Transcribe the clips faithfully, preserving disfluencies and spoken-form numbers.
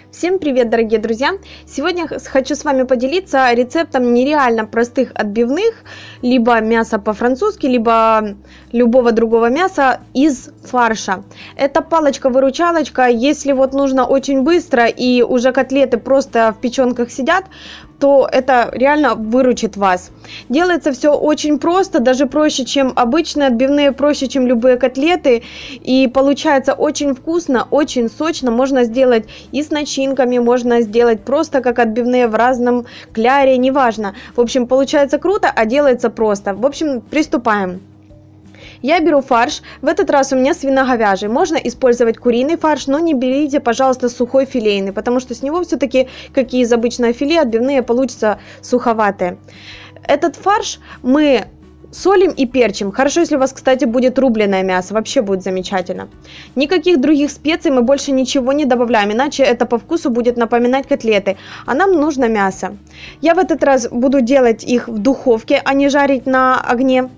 Всем привет, дорогие друзья! Сегодня хочу с вами поделиться рецептом нереально простых отбивных, либо мяса по-французски, либо любого другого мяса из фарша. Это палочка-выручалочка, если вот нужно очень быстро и уже котлеты просто в печенках сидят, то это реально выручит вас. Делается все очень просто, даже проще, чем обычные отбивные, проще, чем любые котлеты. И получается очень вкусно, очень сочно. Можно сделать и с начинками, можно сделать просто как отбивные в разном кляре, неважно. В общем, получается круто, а делается просто. В общем, приступаем. Я беру фарш, в этот раз у меня свино-говяжий, можно использовать куриный фарш, но не берите, пожалуйста, сухой филейный, потому что с него все-таки, как и из обычного филе, отбивные получатся суховатые. Этот фарш мы солим и перчим, хорошо, если у вас, кстати, будет рубленое мясо, вообще будет замечательно. Никаких других специй мы больше ничего не добавляем, иначе это по вкусу будет напоминать котлеты, а нам нужно мясо. Я в этот раз буду делать их в духовке, а не жарить на огне.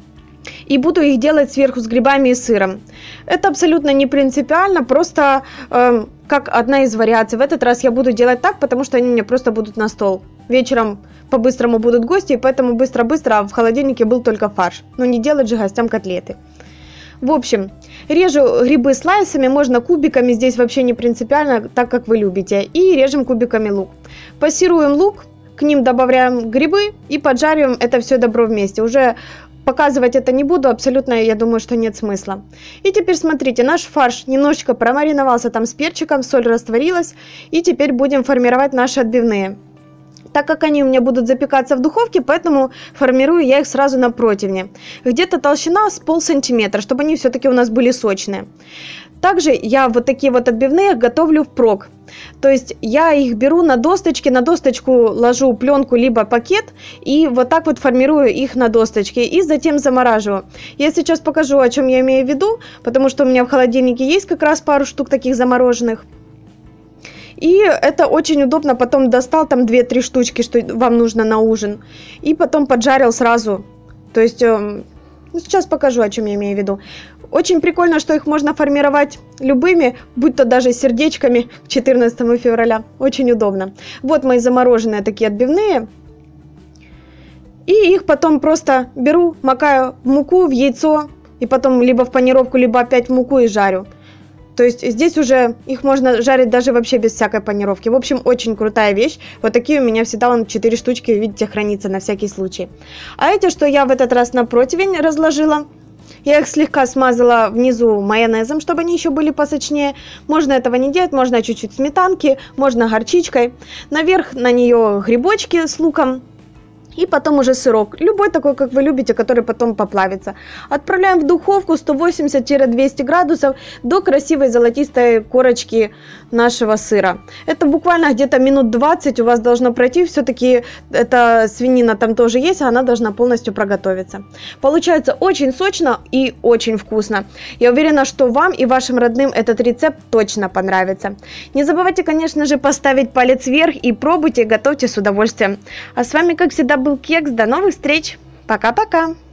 И буду их делать сверху с грибами и сыром. Это абсолютно не принципиально, просто э, как одна из вариаций. В этот раз я буду делать так, потому что они у меня просто будут на стол. Вечером по-быстрому будут гости, и поэтому быстро-быстро в холодильнике был только фарш. Но не делать же гостям котлеты. В общем, режу грибы слайсами, можно кубиками, здесь вообще не принципиально, так как вы любите. И режем кубиками лук. Пассируем лук, к ним добавляем грибы и поджариваем это все добро вместе. Уже показывать это не буду, абсолютно, я думаю, что нет смысла. И теперь смотрите, наш фарш немножечко промариновался там с перчиком, соль растворилась. И теперь будем формировать наши отбивные. Так как они у меня будут запекаться в духовке, поэтому формирую я их сразу на противне. Где-то толщина с полсантиметра, чтобы они все-таки у нас были сочные. Также я вот такие вот отбивные готовлю впрок. То есть я их беру на досточке, на досточку ложу пленку либо пакет и вот так вот формирую их на досточке и затем замораживаю. Я сейчас покажу, о чем я имею в виду, потому что у меня в холодильнике есть как раз пару штук таких замороженных. И это очень удобно, потом достал там две-три штучки, что вам нужно на ужин, и потом поджарил сразу. То есть, э, сейчас покажу, о чем я имею в виду. Очень прикольно, что их можно формировать любыми, будь то даже сердечками к четырнадцатому февраля. Очень удобно. Вот мои замороженные такие отбивные. И их потом просто беру, макаю в муку, в яйцо, и потом либо в панировку, либо опять в муку и жарю. То есть здесь уже их можно жарить даже вообще без всякой панировки. В общем, очень крутая вещь. Вот такие у меня всегда вон четыре штучки, видите, хранится на всякий случай. А эти, что я в этот раз на противень разложила, я их слегка смазала внизу майонезом, чтобы они еще были посочнее. Можно этого не делать, можно чуть-чуть сметанки, можно горчичкой. Наверх на нее грибочки с луком. И потом уже сырок, любой такой, как вы любите, который потом поплавится. Отправляем в духовку сто восемьдесят — двести градусов до красивой золотистой корочки нашего сыра. Это буквально где-то минут двадцать у вас должно пройти. Все-таки эта свинина там тоже есть, а она должна полностью проготовиться. Получается очень сочно и очень вкусно. Я уверена, что вам и вашим родным этот рецепт точно понравится. Не забывайте, конечно же, поставить палец вверх и пробуйте, готовьте с удовольствием. А с вами, как всегда, был Кекс. До новых встреч. Пока-пока.